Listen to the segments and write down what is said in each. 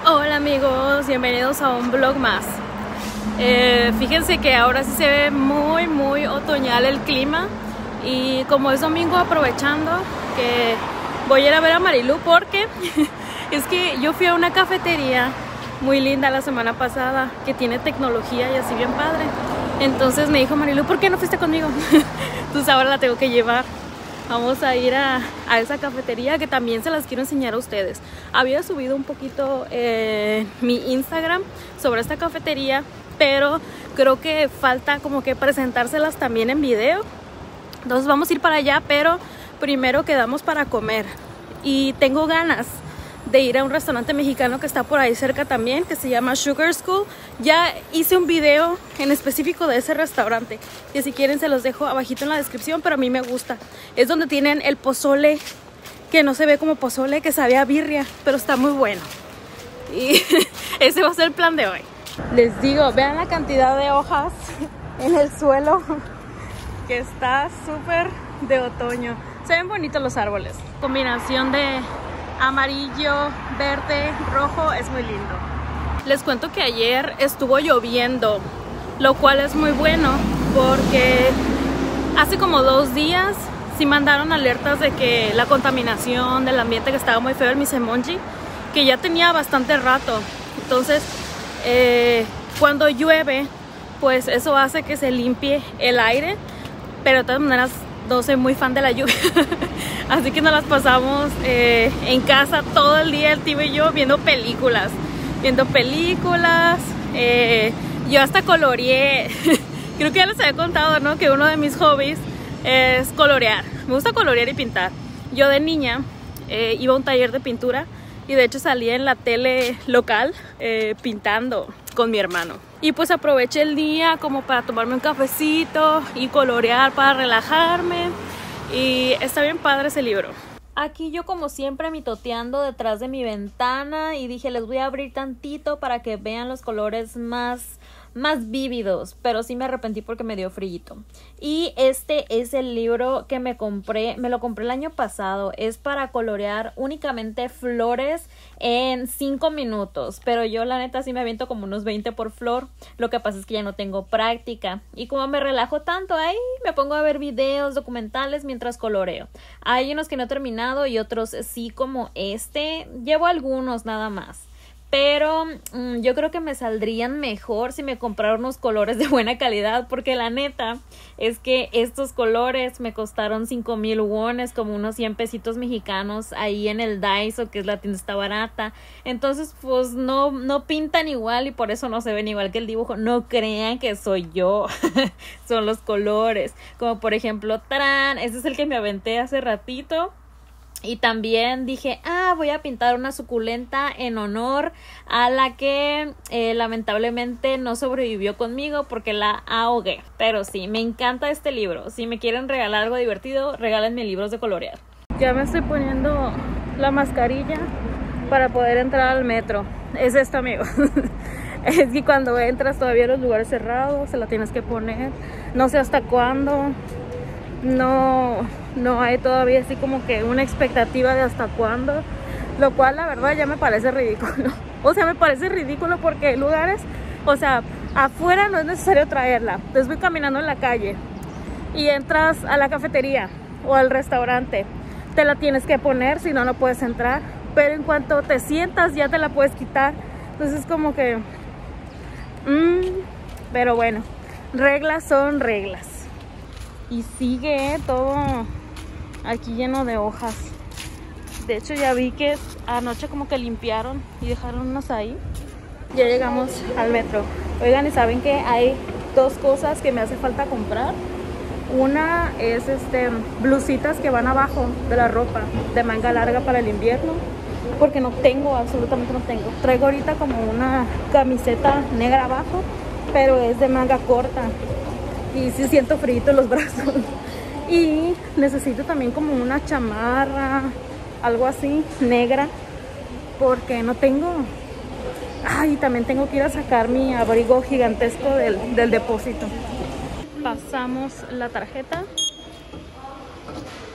Hola amigos, bienvenidos a un vlog más. Fíjense que ahora sí se ve muy otoñal el clima. Y como es domingo, aprovechando que voy a ir a ver a Marilu, porque es que yo fui a una cafetería muy linda la semana pasada que tiene tecnología y así bien padre. Entonces me dijo Marilu, ¿por qué no fuiste conmigo? Entonces ahora la tengo que llevar. Vamos a ir a esa cafetería que también se las quiero enseñar a ustedes. Había subido un poquito mi Instagram sobre esta cafetería, pero creo que falta como que presentárselas también en video. Entonces vamos a ir para allá, pero primero quedamos para comer. Y tengo ganas de ir a un restaurante mexicano que está por ahí cerca también, que se llama Sugar School. Ya hice un video en específico de ese restaurante, que si quieren se los dejo abajito en la descripción, pero a mí me gusta. Es donde tienen el pozole, que no se ve como pozole, que sabe a birria, pero está muy bueno. Y ese va a ser el plan de hoy. Les digo, vean la cantidad de hojas en el suelo, que está súper de otoño. Se ven bonitos los árboles. Combinación de amarillo, verde, rojo, es muy lindo. Les cuento que ayer estuvo lloviendo, lo cual es muy bueno porque hace como 2 días sí mandaron alertas de que la contaminación del ambiente, que estaba muy feo el Misemonji, que ya tenía bastante rato. Entonces cuando llueve, pues eso hace que se limpie el aire, pero de todas maneras no soy muy fan de la lluvia. Así que nos las pasamos en casa todo el día, el tío y yo, viendo películas. Yo hasta coloreé. Creo que ya les había contado, ¿no? Que uno de mis hobbies es colorear. Me gusta colorear y pintar. Yo de niña iba a un taller de pintura y de hecho salía en la tele local pintando con mi hermano. Y pues aproveché el día como para tomarme un cafecito y colorear para relajarme. Y está bien padre ese libro. Aquí yo como siempre mitoteando detrás de mi ventana y dije les voy a abrir tantito para que vean los colores más vívidos, pero sí me arrepentí porque me dio frillito. Y este es el libro que me lo compré el año pasado. Es para colorear únicamente flores en 5 minutos, pero yo la neta sí me aviento como unos 20 por flor. Lo que pasa es que ya no tengo práctica y como me relajo tanto ahí, me pongo a ver videos, documentales mientras coloreo. Hay unos que no he terminado y otros sí, como este. Llevo algunos nada más. Pero yo creo que me saldrían mejor si me comprara unos colores de buena calidad, porque la neta es que estos colores me costaron 5,000 wones, como unos 100 pesitos mexicanos ahí en el Daiso, que es la tienda, está barata. Entonces pues no pintan igual y por eso no se ven igual que el dibujo. No crean que soy yo, son los colores. Como por ejemplo, ¡tarán! Este es el que me aventé hace ratito. Y también dije, voy a pintar una suculenta en honor a la que lamentablemente no sobrevivió conmigo porque la ahogué. Pero sí, me encanta este libro. Si me quieren regalar algo divertido, regálenme libros de colorear. Ya me estoy poniendo la mascarilla para poder entrar al metro. Es esto, amigos. Es que cuando entras todavía en los lugares cerrados, se la tienes que poner. No sé hasta cuándo. No hay todavía así como que una expectativa de hasta cuándo, lo cual la verdad ya me parece ridículo. O sea, me parece ridículo porque hay lugares, o sea, afuera no es necesario traerla. Entonces voy caminando en la calle y entras a la cafetería o al restaurante, te la tienes que poner, si no, no puedes entrar. Pero en cuanto te sientas ya te la puedes quitar. Entonces como que pero bueno, reglas son reglas. Y sigue todo aquí lleno de hojas. De hecho ya vi que anoche como que limpiaron y dejaron unos ahí. Ya llegamos al metro. Oigan, y saben que hay 2 cosas que me hace falta comprar. Una es blusitas que van abajo de la ropa de manga larga para el invierno, porque no tengo, absolutamente no tengo. Traigo ahorita como una camiseta negra abajo, pero es de manga corta y sí siento frío en los brazos. Y necesito también como una chamarra, algo así, negra, porque no tengo. Y también tengo que ir a sacar mi abrigo gigantesco del depósito. Pasamos la tarjeta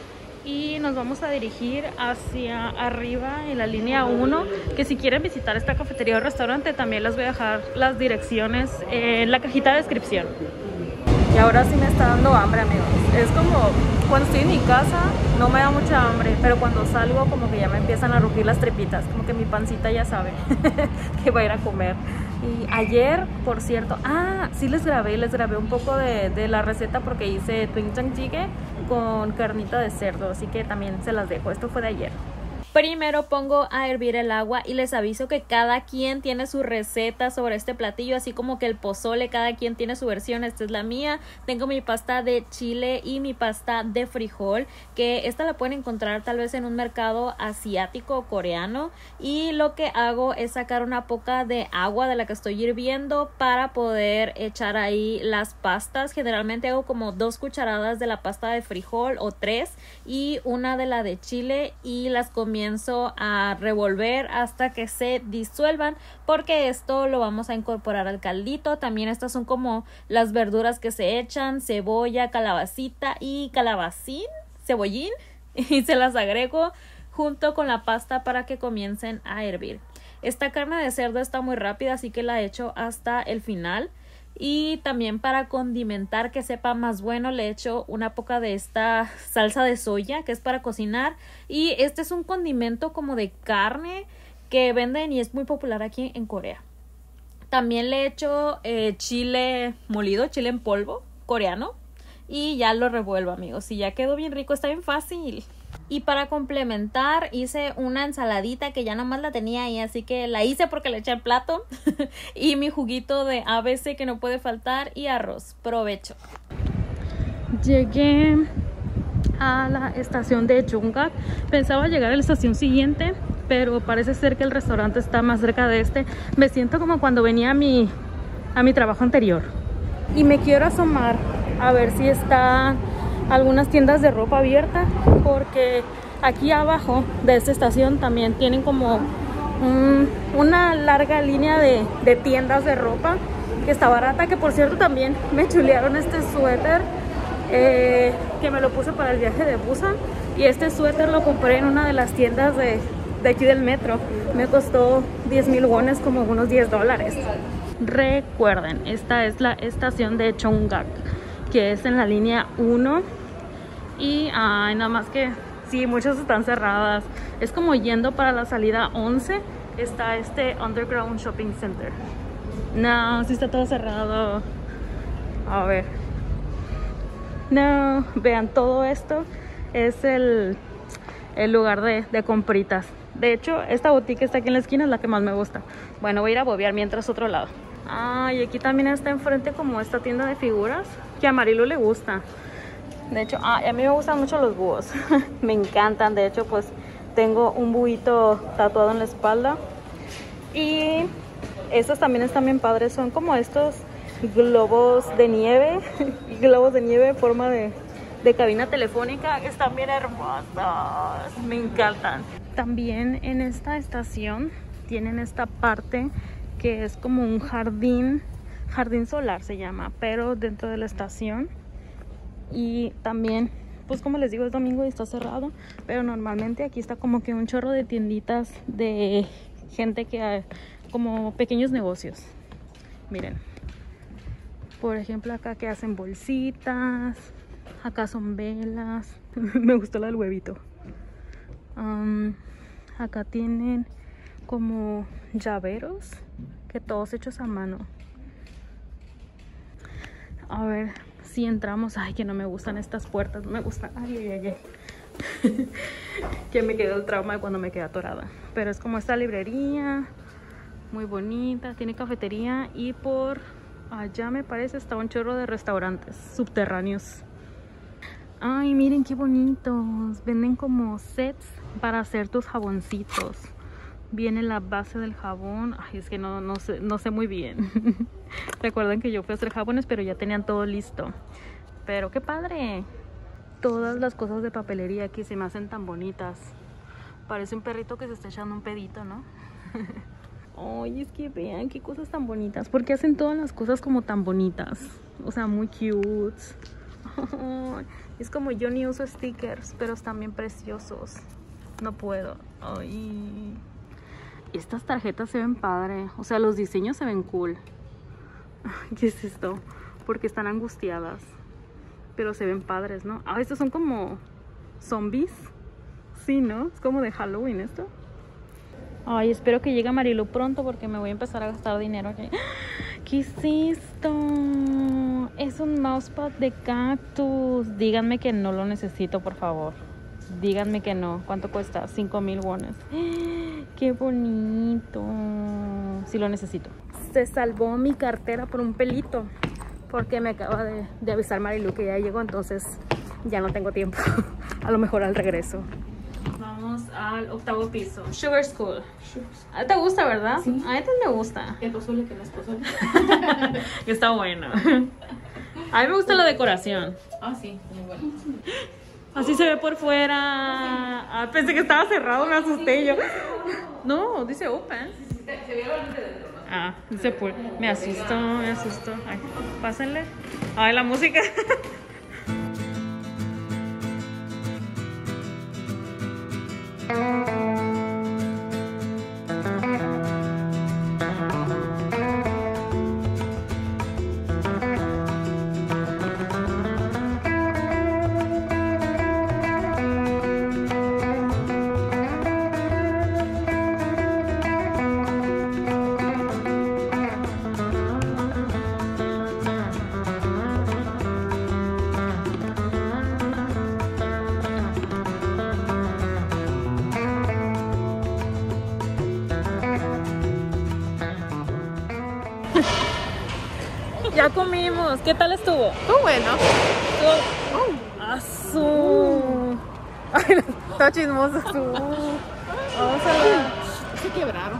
y nos vamos a dirigir hacia arriba en la línea 1, que si quieren visitar esta cafetería o restaurante también les voy a dejar las direcciones en la cajita de descripción. Y ahora sí me está dando hambre, amigos. Es como cuando estoy en mi casa no me da mucha hambre, pero cuando salgo como que ya me empiezan a rugir las tripitas, como que mi pancita ya sabe que va a ir a comer. Y ayer, por cierto, sí les grabé un poco de la receta porque hice doenjang jjigae con carnita de cerdo, así que también se las dejo. Esto fue de ayer. Primero pongo a hervir el agua y les aviso que cada quien tiene su receta sobre este platillo, así como que el pozole, cada quien tiene su versión. Esta es la mía. Tengo mi pasta de chile y mi pasta de frijol, que esta la pueden encontrar tal vez en un mercado asiático o coreano. Y lo que hago es sacar una poca de agua de la que estoy hirviendo para poder echar ahí las pastas. Generalmente hago como 2 cucharadas de la pasta de frijol o 3 y una de la de chile, y las comienzo a revolver hasta que se disuelvan, porque esto lo vamos a incorporar al caldito. También estas son como las verduras que se echan: cebolla, calabacita y cebollín, y se las agrego junto con la pasta para que comiencen a hervir. Esta carne de cerdo está muy rápida, así que la echo hasta el final. Y también para condimentar, que sepa más bueno, le echo una poca de esta salsa de soya, que es para cocinar. Y este es un condimento como de carne que venden y es muy popular aquí en Corea. También le echo chile molido, chile en polvo coreano, y ya lo revuelvo, amigos. Y ya quedó bien rico, está bien fácil. Y para complementar hice una ensaladita que ya nomás la tenía ahí, así que la hice porque le eché al plato. Y mi juguito de ABC que no puede faltar, y arroz. Provecho. Llegué a la estación de Jungak. Pensaba llegar a la estación siguiente, pero parece ser que el restaurante está más cerca de este. Me siento como cuando venía a mi trabajo anterior. Y me quiero asomar a ver si está algunas tiendas de ropa abierta, porque aquí abajo de esta estación también tienen como una larga línea de tiendas de ropa que está barata, que por cierto también me chulearon este suéter que me lo puse para el viaje de Busan, y este suéter lo compré en una de las tiendas de aquí del metro. Me costó 10,000 wones, como unos $10. Recuerden, esta es la estación de Jungak, que es en la línea 1. Y nada más que sí, muchas están cerradas. Es como yendo para la salida 11. Está este Underground Shopping Center. No, sí está todo cerrado. A ver. No, vean, todo esto es el lugar de compritas. De hecho, esta boutique está aquí en la esquina, es la que más me gusta. Bueno, voy a ir a bobear mientras otro lado. Y aquí también está enfrente como esta tienda de figuras que a Marilu le gusta. De hecho, a mí me gustan mucho los búhos. Me encantan. De hecho, pues tengo un búhito tatuado en la espalda. Y estos también están bien padres. Son como estos globos de nieve. Globos de nieve en forma de cabina telefónica. Están bien hermosos. Me encantan. También en esta estación tienen esta parte que es como un jardín solar se llama, pero dentro de la estación. Y también, pues como les digo, es domingo y está cerrado, pero normalmente aquí está como que un chorro de tienditas de gente que como pequeños negocios. Miren, por ejemplo, acá que hacen bolsitas, acá son velas. Me gustó la del huevito. Acá tienen como llaveros, que todos hechos a mano. A ver si entramos. Ay, que no me gustan estas puertas, no me gustan. Ay. Que me quedó el trauma de cuando me quedé atorada. Pero es como esta librería muy bonita, tiene cafetería, y por allá me parece está un chorro de restaurantes subterráneos. Ay, miren qué bonitos. Venden como sets para hacer tus jaboncitos. Viene la base del jabón. Ay, es que no sé muy bien. Recuerden que yo fui a hacer jabones, pero ya tenían todo listo. Pero qué padre. Todas las cosas de papelería aquí se me hacen tan bonitas. Parece un perrito que se está echando un pedito, ¿no? Ay, es que vean qué cosas tan bonitas. ¿Por qué hacen todas las cosas como tan bonitas? O sea, muy cute. Es como yo ni uso stickers, pero están bien preciosos. No puedo. Ay. Estas tarjetas se ven padre. O sea, los diseños se ven cool. ¿Qué es esto? Porque están angustiadas. Pero se ven padres, ¿no? Ah, estos son como zombies. Sí, ¿no? Es como de Halloween esto. Ay, espero que llegue Marilu pronto porque me voy a empezar a gastar dinero aquí. ¿Qué es esto? Es un mousepad de cactus. Díganme que no lo necesito, por favor. Díganme que no. ¿Cuánto cuesta? 5,000 wones. ¡Qué bonito! Sí lo necesito. Se salvó mi cartera por un pelito. Porque me acaba de avisar Marilu que ya llegó. Entonces ya no tengo tiempo. A lo mejor al regreso. Vamos al 8º piso. Sugar School. ¿A ti te gusta, verdad? Sí. A mí también me gusta. El pozole que no es pozole. Está bueno. A mí me gusta la decoración. Ah, sí, muy bueno. Así se ve por fuera. Ah, pensé que estaba cerrado, me asusté yo. No, dice open. Se veía la luz de dentro, ¿no? Ah, dice por. Me asustó. Ay, pásenle. Ay, la música. Ya comimos. ¿Qué tal estuvo? Estuvo bueno. ¡Azul! Ay, está chismoso estuvo. Vamos a ver. Se quebraron.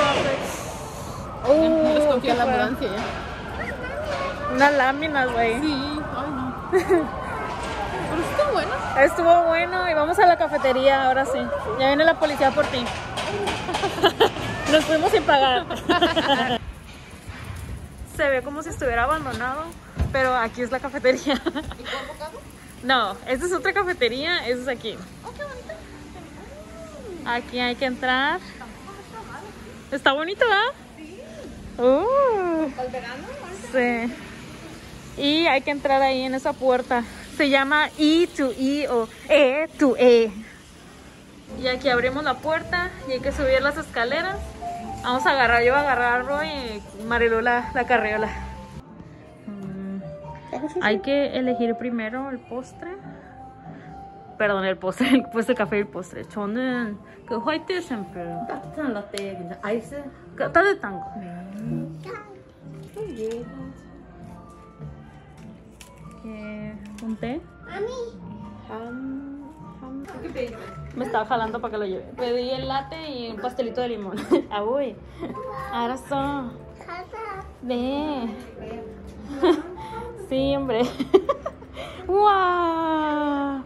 Les confía la ambulancia ya. Unas láminas, güey. Sí, ay no. Pero estuvo bueno. Estuvo bueno y vamos a la cafetería ahora sí. Ya viene la policía por ti. Nos fuimos sin pagar. Se ve como si estuviera abandonado, pero aquí es la cafetería. ¿Y cuál bocado? No, esta es otra cafetería, esa es aquí. Oh, qué bonito. Aquí hay que entrar. Está bonito, ¿verdad? Sí. ¿Para el verano? Sí. Y hay que entrar ahí en esa puerta. Se llama E2E o E2E. Y aquí abrimos la puerta y hay que subir las escaleras. Vamos a agarrar, yo voy a agarrar a Roy y Marilu la carriola. Hay que elegir primero el postre. Perdón, el postre, el café y el postre. 저는 그 화이트 샘플. 따뜻한 라떼, 근데 아이스? 따뜻한 거. ¿Un té? ¿Qué pediste? Me estaba jalando para que lo lleve. Pedí el latte y un pastelito de limón. Ah, uy. Ahora son. Ve. Sí, hombre. ¡Wow!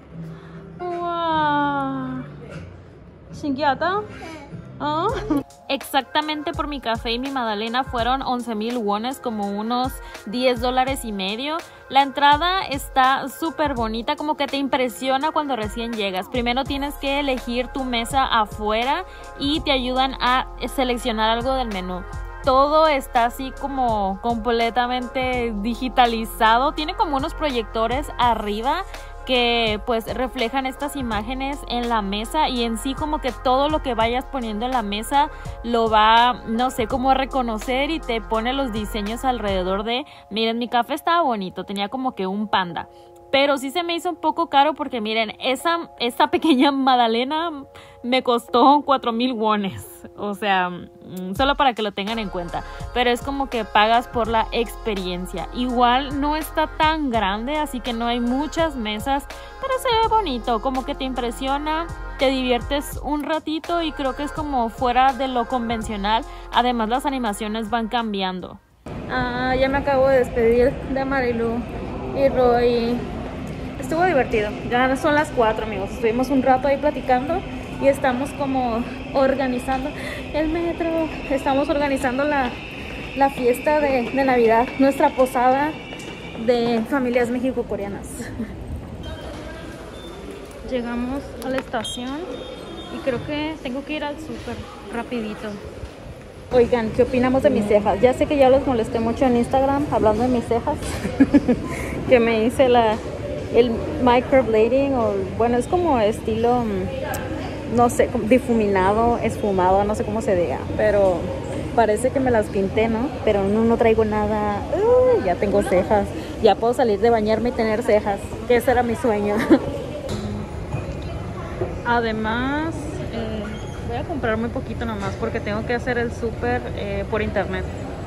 ¡Wow! ¿Shinkiata? ¿Ah? Exactamente por mi café y mi magdalena fueron 11,000 wones, como unos $10.50. La entrada está súper bonita, como que te impresiona cuando recién llegas. Primero tienes que elegir tu mesa afuera y te ayudan a seleccionar algo del menú. Todo está así como completamente digitalizado. Tiene como unos proyectores arriba que pues reflejan estas imágenes en la mesa, y en sí como que todo lo que vayas poniendo en la mesa lo va, no sé, como a reconocer y te pone los diseños alrededor de. Miren, mi café estaba bonito, tenía como que un panda, pero sí se me hizo un poco caro porque miren, esa pequeña magdalena me costó 4,000 wones. O sea, solo para que lo tengan en cuenta. Pero es como que pagas por la experiencia. Igual no está tan grande, así que no hay muchas mesas, pero se ve bonito, como que te impresiona, te diviertes un ratito y creo que es como fuera de lo convencional. Además, las animaciones van cambiando. Ya me acabo de despedir de Marilu y Roy. Estuvo divertido. Ya son las 4, amigos. Estuvimos un rato ahí platicando y estamos como organizando el metro. Estamos organizando la fiesta de Navidad, nuestra posada. de familias mexico-coreanas. Llegamos a la estación y creo que tengo que ir al súper rapidito. Oigan, ¿qué opinamos de mis cejas? Ya sé que ya los molesté mucho en Instagram hablando de mis cejas. Que me hice el microblading, o bueno, es como estilo, no sé, difuminado, esfumado, no sé cómo se diga, pero parece que me las pinté, ¿no? Pero no traigo nada. Ya tengo cejas, ya puedo salir de bañarme y tener cejas, que ese era mi sueño. Además, voy a comprar muy poquito nomás porque tengo que hacer el súper por internet.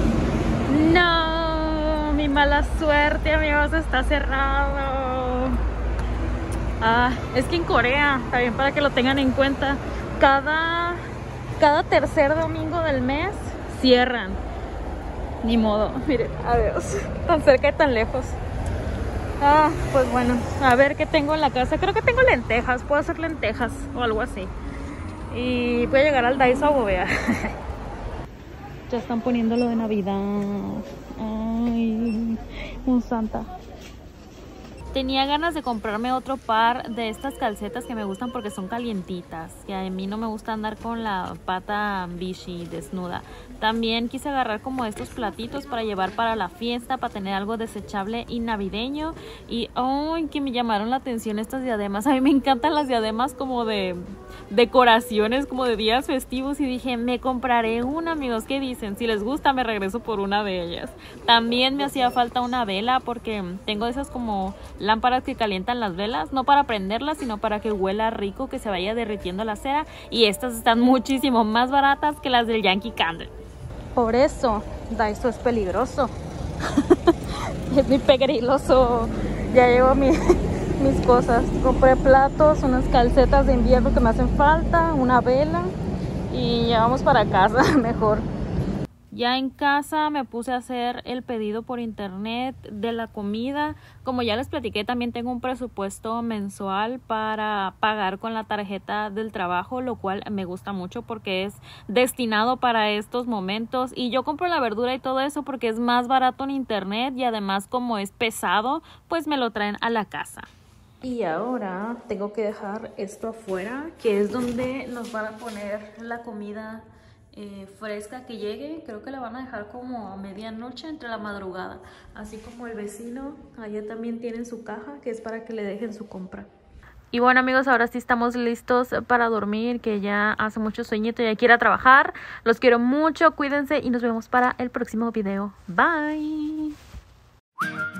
No, mi mala suerte, amigos, está cerrado. Es que en Corea, también para que lo tengan en cuenta, cada tercer domingo del mes cierran. Ni modo, miren, adiós. Tan cerca y tan lejos. Pues bueno, a ver qué tengo en la casa. Creo que tengo lentejas, puedo hacer lentejas o algo así. Y voy a llegar al Daiso a bobear. Ya están poniendo lo de Navidad. Ay, un Santa. Tenía ganas de comprarme otro par de estas calcetas que me gustan porque son calientitas. Y a mí no me gusta andar con la pata bichi desnuda. También quise agarrar como estos platitos para llevar para la fiesta, para tener algo desechable y navideño. Y ¡ay! Que me llamaron la atención estas diademas. A mí me encantan las diademas como de decoraciones, como de días festivos. Y dije, me compraré una, amigos. ¿Qué dicen? Si les gusta, me regreso por una de ellas. También me hacía falta una vela porque tengo esas como lámparas que calientan las velas, no para prenderlas, sino para que huela rico, que se vaya derritiendo la cera. Y estas están muchísimo más baratas que las del Yankee Candle. Por eso, Daiso es peligroso. Es muy peligroso. Ya llevo mis cosas. Compré platos, unas calcetas de invierno que me hacen falta, una vela y ya vamos para casa mejor. Ya en casa me puse a hacer el pedido por internet de la comida. Como ya les platiqué, también tengo un presupuesto mensual para pagar con la tarjeta del trabajo, lo cual me gusta mucho porque es destinado para estos momentos. Y yo compro la verdura y todo eso porque es más barato en internet y además como es pesado, pues me lo traen a la casa. Y ahora tengo que dejar esto afuera, que es donde nos van a poner la comida fresca que llegue. Creo que la van a dejar como a medianoche, entre la madrugada. Así como el vecino, allá también tienen su caja, que es para que le dejen su compra. Y bueno, amigos, ahora sí estamos listos para dormir, que ya hace mucho sueñito y hay que ir a trabajar. Los quiero mucho, cuídense y nos vemos para el próximo video. Bye.